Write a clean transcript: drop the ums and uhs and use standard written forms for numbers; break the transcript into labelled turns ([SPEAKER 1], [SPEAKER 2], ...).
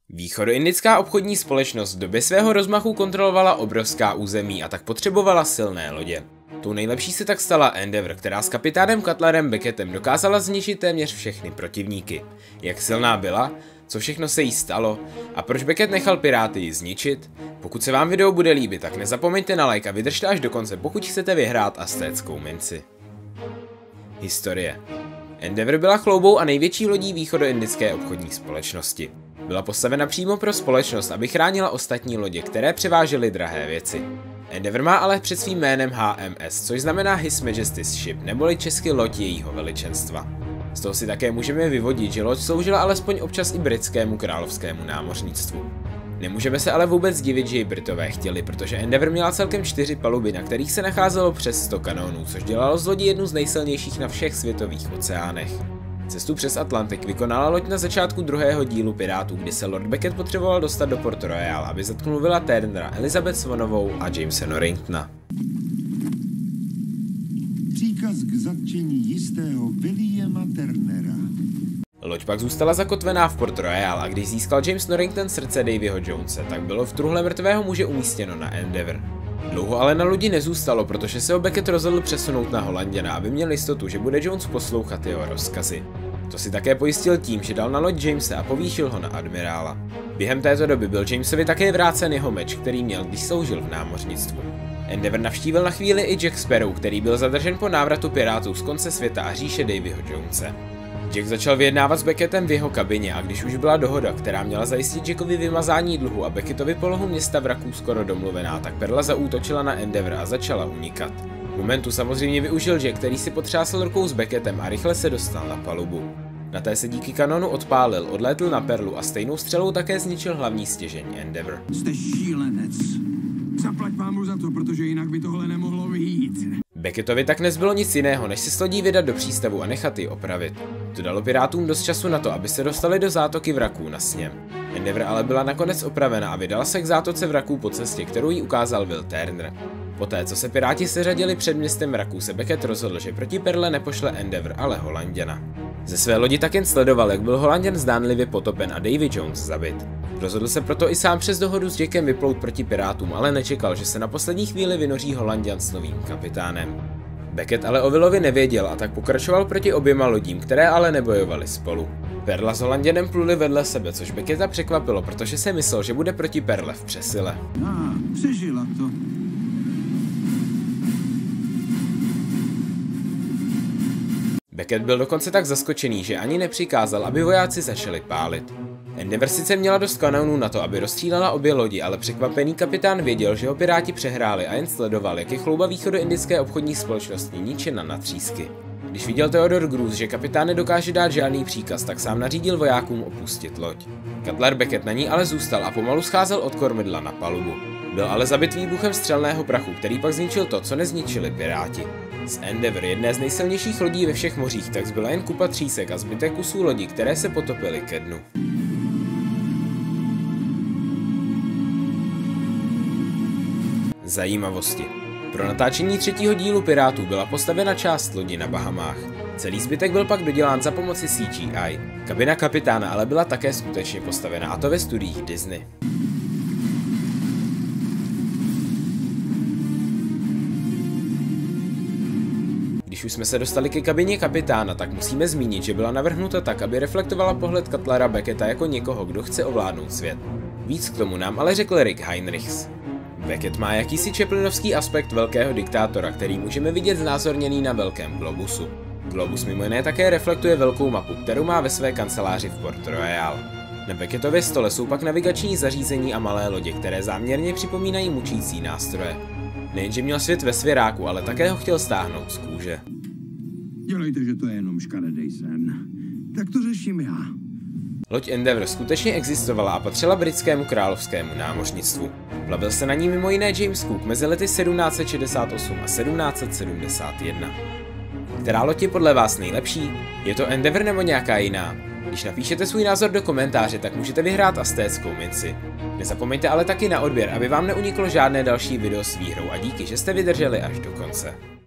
[SPEAKER 1] Východoindická obchodní společnost v době svého rozmachu kontrolovala obrovská území a tak potřebovala silné lodě. Tou nejlepší se tak stala Endeavour, která s kapitánem Cutlerem Beckettem dokázala zničit téměř všechny protivníky. Jak silná byla, co všechno se jí stalo a proč Beckett nechal piráty ji zničit? Pokud se vám video bude líbit, tak nezapomeňte na like a vydržte až do konce, pokud chcete vyhrát astéckou minci. Historie. Endeavour byla chloubou a největší lodí východoindické obchodní společnosti. Byla postavena přímo pro společnost, aby chránila ostatní lodě, které převážely drahé věci. Endeavour má ale před svým jménem HMS, což znamená His Majesty's Ship, neboli česky loď jejího veličenstva. Z toho si také můžeme vyvodit, že loď sloužila alespoň občas i britskému královskému námořnictvu. Nemůžeme se ale vůbec divit, že ji Britové chtěli, protože Endeavour měla celkem 4 paluby, na kterých se nacházelo přes 100 kanónů, což dělalo z lodi jednu z nejsilnějších na všech světových oceánech. Cestu přes Atlantik vykonala loď na začátku druhého dílu Pirátů, kdy se Lord Beckett potřeboval dostat do Port Royal, aby zatknul Willa Turnera, Elizabeth Swannovou a Jamese Norringtona.
[SPEAKER 2] Příkaz k zatčení jistého Williama Turnera.
[SPEAKER 1] Loď pak zůstala zakotvená v Port Royal a když získal James Norrington srdce Davyho Jonese, tak bylo v truhle mrtvého muže umístěno na Endeavour. Dlouho ale na lodi nezůstalo, protože se ho Beckett rozhodl přesunout na Holanděna, aby měl jistotu, že bude Jones poslouchat jeho rozkazy. To si také pojistil tím, že dal na loď Jamese a povýšil ho na admirála. Během této doby byl Jamesovi také vrácen jeho meč, který měl, když sloužil v námořnictvu. Endeavour navštívil na chvíli i Jack Sparrow, který byl zadržen po návratu pirátů z konce světa a říše Davyho Jonese. Jack začal vyjednávat s Beckettem v jeho kabině a když už byla dohoda, která měla zajistit Jackovi vymazání dluhu a Beckettovi polohu města vraků skoro domluvená, tak Perla zaútočila na Endeavour a začala unikat. Momentu samozřejmě využil Jack, který si potřásl rukou s Beckettem a rychle se dostal na palubu. Na té se díky kanonu odpálil, odlétl na Perlu a stejnou střelou také zničil hlavní stěžeň Endeavour.
[SPEAKER 3] Jste šílenec. Zaplať pámu za to, protože jinak by tohle nemohlo vyjít.
[SPEAKER 1] Beckettovi tak nezbylo nic jiného, než se s lodí vydat do přístavu a nechat ji opravit. To dalo pirátům dost času na to, aby se dostali do zátoky vraků na Sněm. Endeavour ale byla nakonec opravena a vydala se k zátoce vraků po cestě, kterou jí ukázal Will Turner. Poté, co se piráti seřadili před městem vraků, se Beckett rozhodl, že proti Perle nepošle Endeavour, ale Holanděna. Ze své lodi tak jen sledoval, jak byl Holanděn zdánlivě potopen a Davy Jones zabit. Rozhodl se proto i sám přes dohodu s Jackem vyplout proti pirátům, ale nečekal, že se na poslední chvíli vynoří Holanděn s novým kapitánem. Beckett ale o Willovi nevěděl a tak pokračoval proti oběma lodím, které ale nebojovaly spolu. Perla s Holanděnem pluli vedle sebe, což Becketta překvapilo, protože se myslel, že bude proti Perle v přesile.
[SPEAKER 3] Přežila to.
[SPEAKER 1] Beckett byl dokonce tak zaskočený, že ani nepřikázal, aby vojáci začali pálit. Endeavour sice měla dost kanónů na to, aby rozstřílela obě lodi, ale překvapený kapitán věděl, že ho piráti přehráli a jen sledoval, jak je chlouba východoindické obchodní společnosti ničena na třísky. Když viděl Theodore Groose, že kapitán nedokáže dát žádný příkaz, tak sám nařídil vojákům opustit loď. Cutler Beckett na ní ale zůstal a pomalu scházel od kormidla na palubu. Byl ale zabit výbuchem střelného prachu, který pak zničil to, co nezničili piráti. Z Endeavour, jedné z nejsilnějších lodí ve všech mořích, tak zbyla jen kupa třísek a zbytek kusů lodí, které se potopily ke dnu. Zajímavosti. Pro natáčení 3. dílu Pirátů byla postavena část lodi na Bahamách. Celý zbytek byl pak dodělán za pomoci CGI. Kabina kapitána ale byla také skutečně postavena, a to ve studiích Disney. Když už jsme se dostali ke kabině kapitána, tak musíme zmínit, že byla navrhnuta tak, aby reflektovala pohled Cutlera Becketta jako někoho, kdo chce ovládnout svět. Víc k tomu nám ale řekl Rick Heinrichs. Beckett má jakýsi chaplinovský aspekt velkého diktátora, který můžeme vidět znázorněný na velkém globusu. Globus mimo jiné také reflektuje velkou mapu, kterou má ve své kanceláři v Port Royal. Na Beckettově stole jsou pak navigační zařízení a malé lodě, které záměrně připomínají mučící nástroje. Nejenže měl svět ve svěráku, ale také ho chtěl stáhnout z kůže.
[SPEAKER 3] Dělejte, že to je jenom škaredej sen. Tak to řeším já.
[SPEAKER 1] Loď Endeavour skutečně existovala a patřila britskému královskému námořnictvu. Plavil se na ní mimo jiné James Cook mezi lety 1768 a 1771. Která loď je podle vás nejlepší? Je to Endeavour nebo nějaká jiná? Když napíšete svůj názor do komentáře, tak můžete vyhrát astéckou minci. Nezapomeňte ale taky na odběr, aby vám neuniklo žádné další video s výhrou a díky, že jste vydrželi až do konce.